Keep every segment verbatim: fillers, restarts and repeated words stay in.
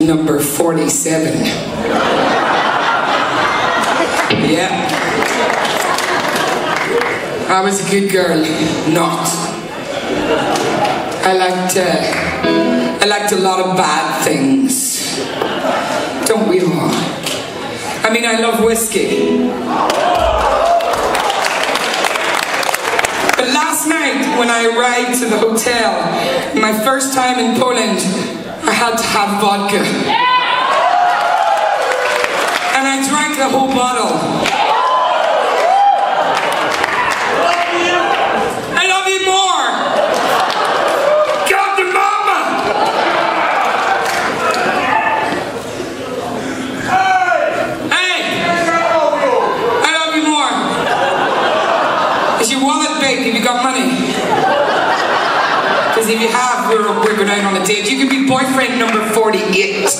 number forty-seven. Yeah. I was a good girl. Not. I liked, uh, I liked a lot of bad things. Don't we all? I mean, I love whiskey. But last night, when I arrived to the hotel, my first time in Poland, I had to have vodka. And I drank the whole bottle. I love you more! God the mama! Hey! I love you more! Is your wallet big? Have you got money? Because if you have, we're, we're going out on a date. You can be boyfriend number forty-eight.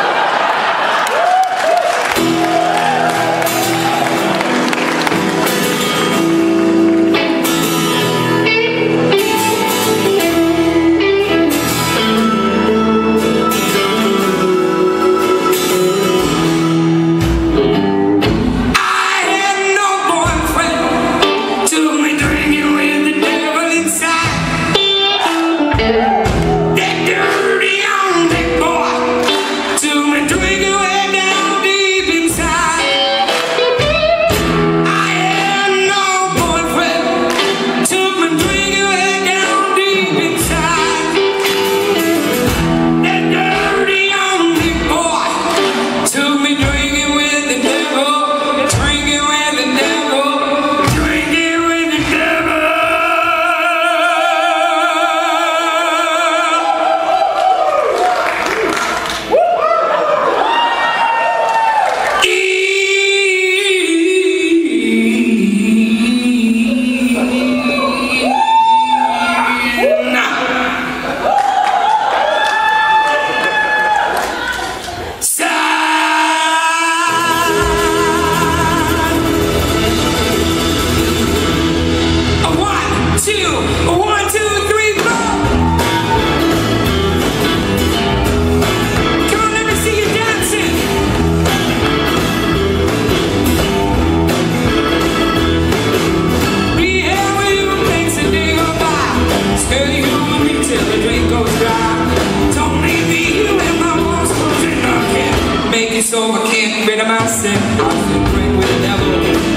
So I can't get rid of my sin. I've been praying with the devil.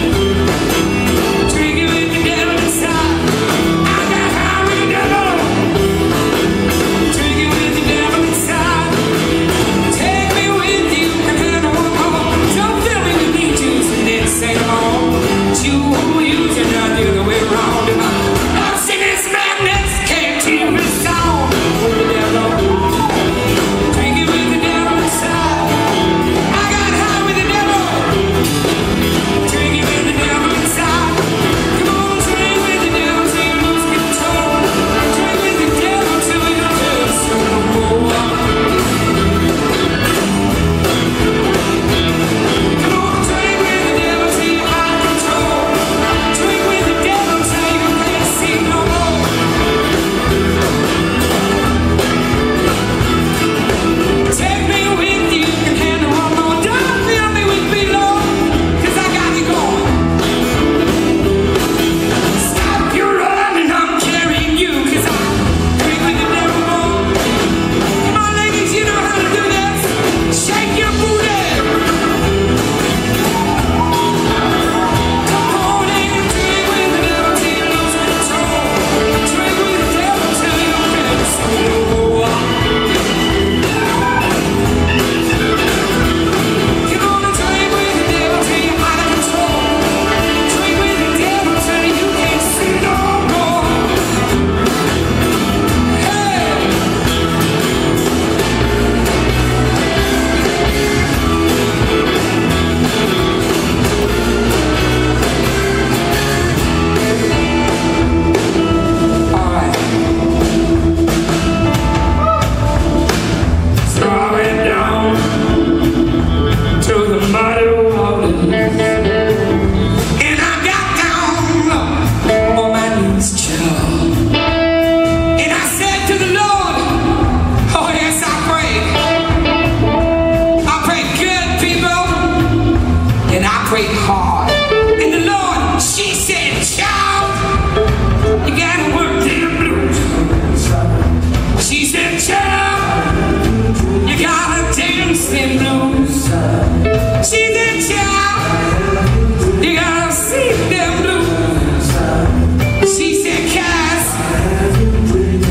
Drinking with the devil inside. I got high with the devil. Drinking with the devil inside. Take me with you and then I walk home. Don't fill me with me juice and then say home. You who use it not the other way around. I'm singing this madness. Can't keep it down. With the devil. Drinking with the devil inside.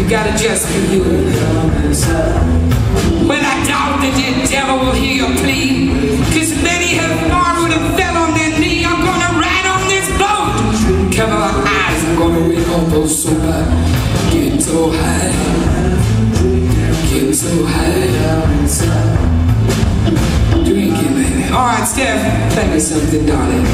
You gotta just be you. Well, I doubt that the devil will hear your plea, cause many have marveled and fell on their knee. I'm gonna ride on this boat, cover my eyes, I'm gonna wake up all sober. Get so high, get so high. Drink it, baby. Alright, Steph, play me something, darling.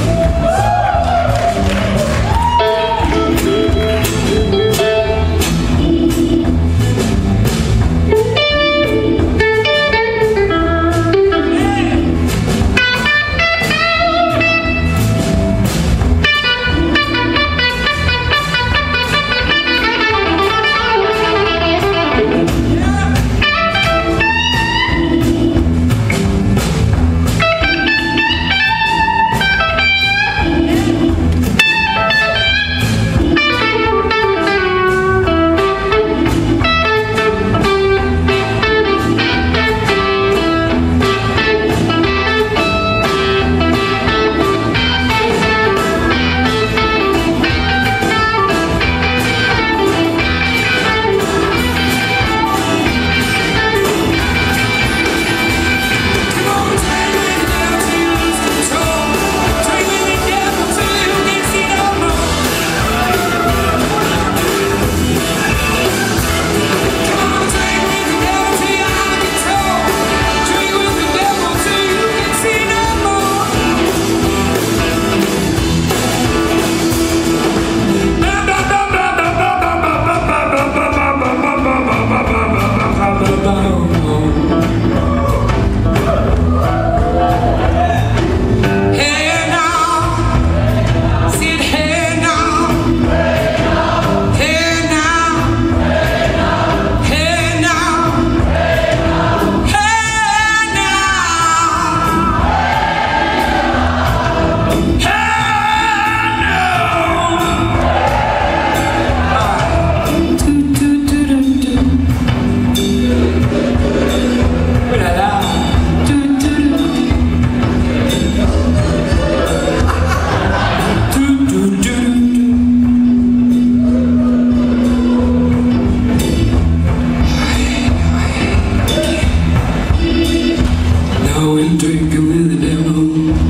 Drinking with the devil,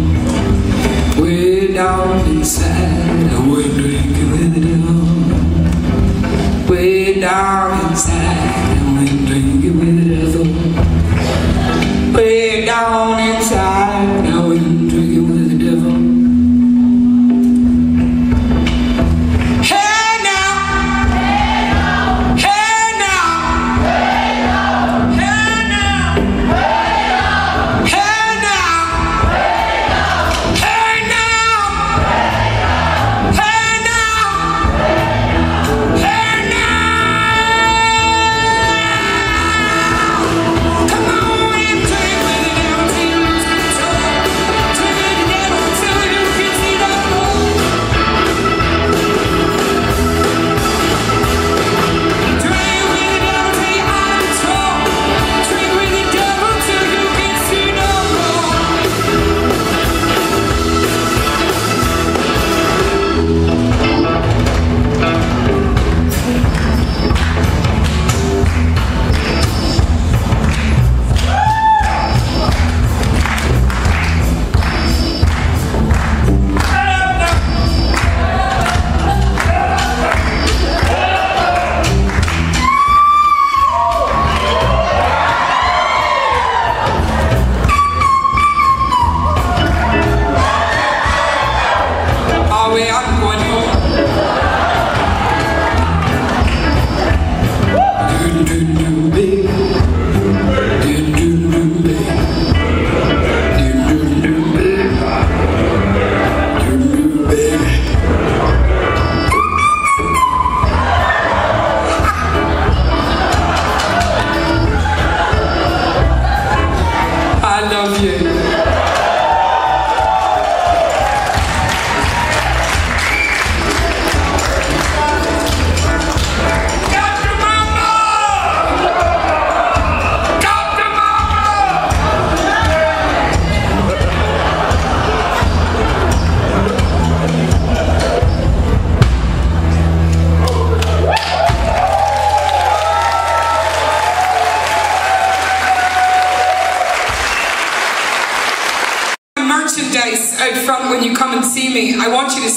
way down inside. I was drinking with the devil, way down inside. I was drinking with the devil, way down inside. I was drinking with the devil. Hey now, hey now, hey now, hey now, hey now, hey.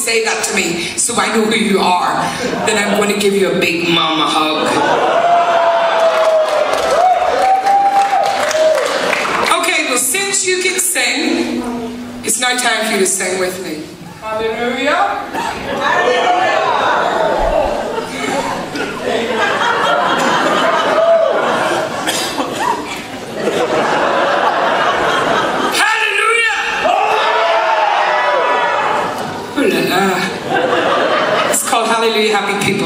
say that to me so I know who you are, then I'm going to give you a big mama hug. Okay, well, since you can sing, it's now time for you to sing with me. Hallelujah. Hallelujah. It's called Hallelujah, Happy People.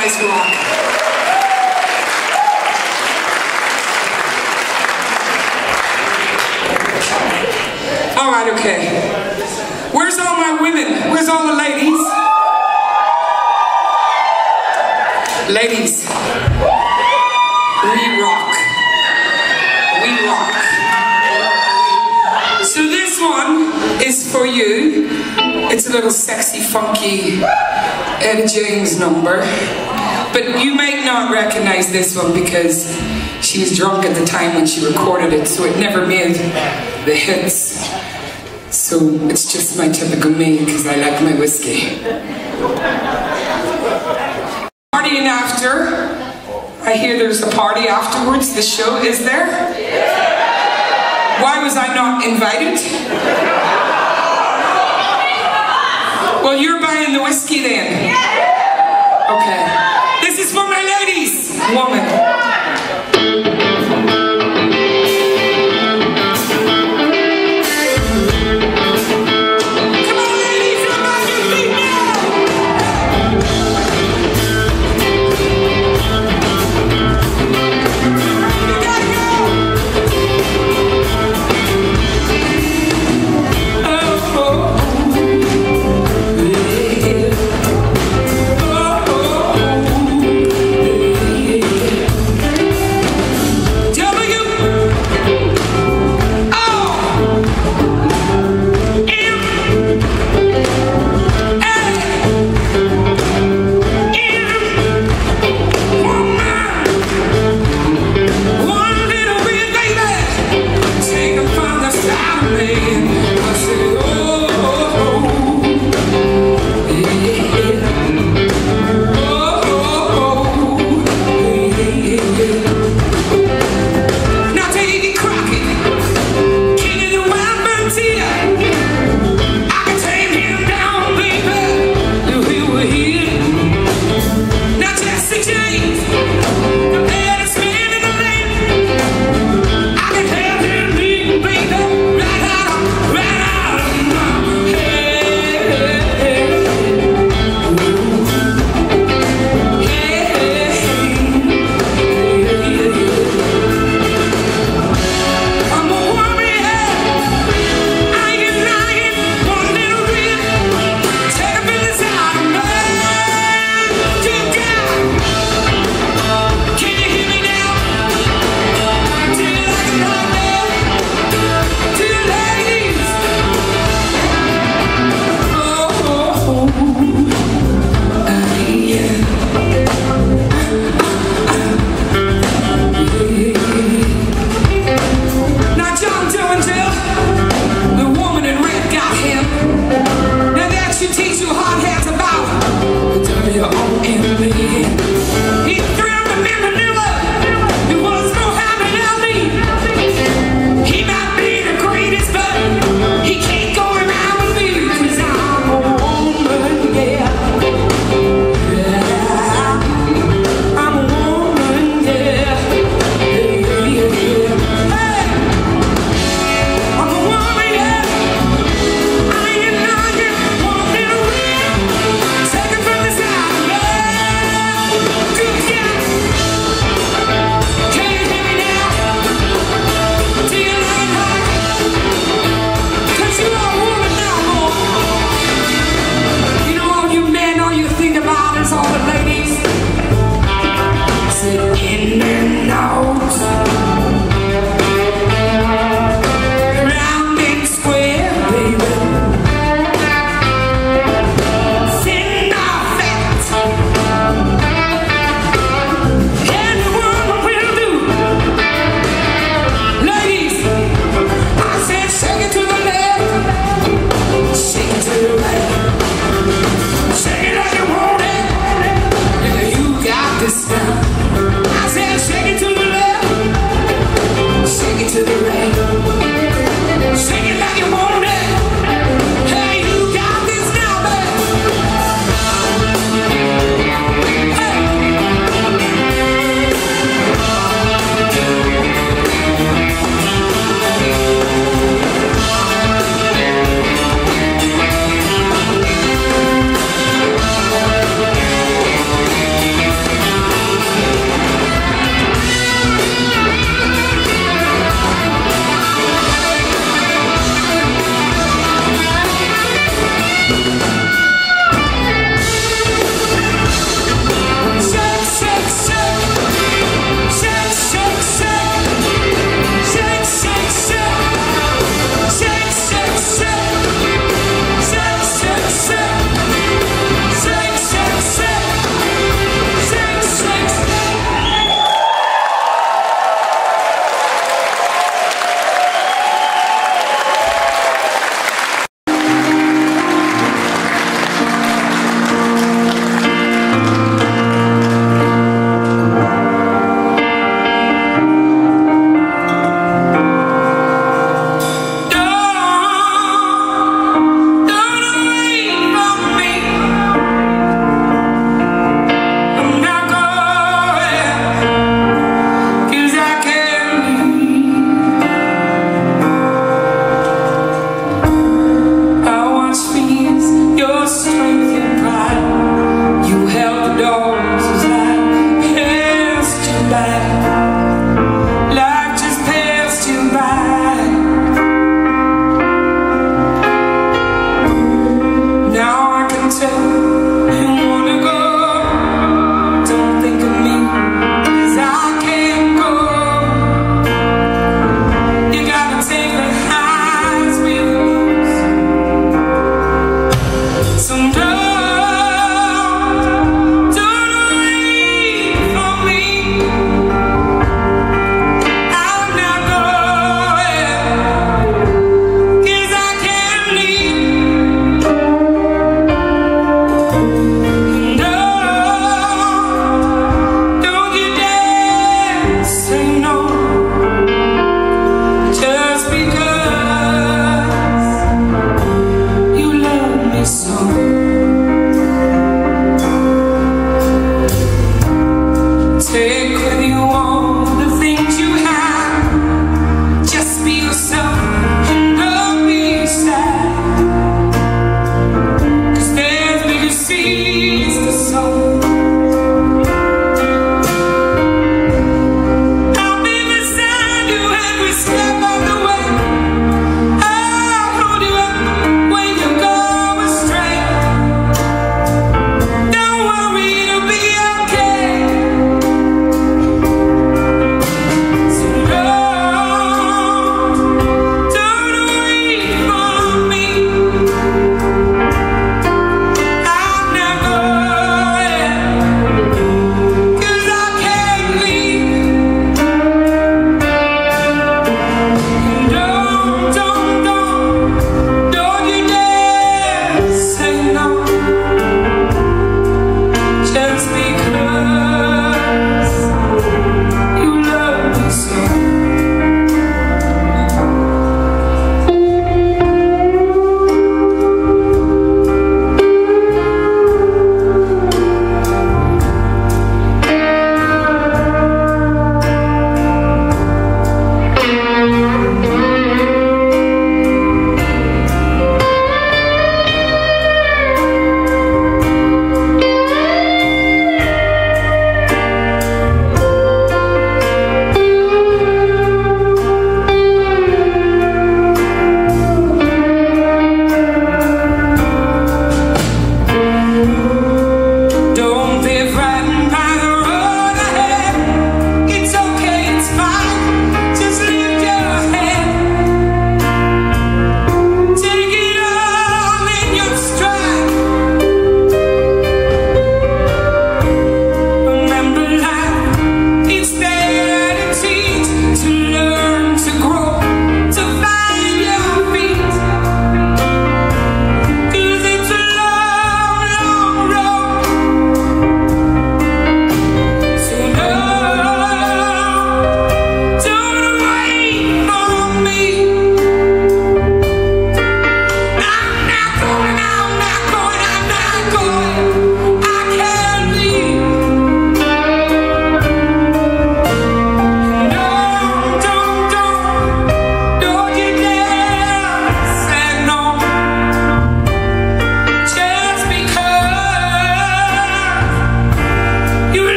guys rock. All right, okay. Where's all my women? Where's all the ladies? Ladies, we rock. We rock. So this one is for you. It's a little sexy, funky Etta James number. But you might not recognize this one because she was drunk at the time when she recorded it, so it never made the hits. So it's just my typical me because I like my whiskey. Partying after. I hear there's a party afterwards. The show, is there? Why was I not invited? Well, you're buying the whiskey then. Okay. This is for my ladies. Woman.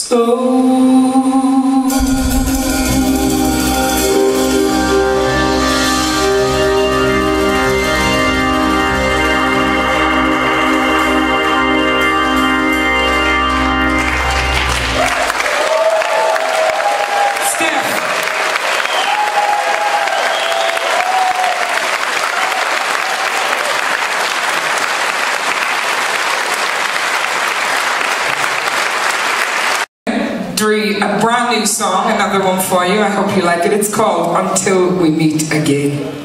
A brand new song, another one for you. I hope you like it. It's called Until We Meet Again.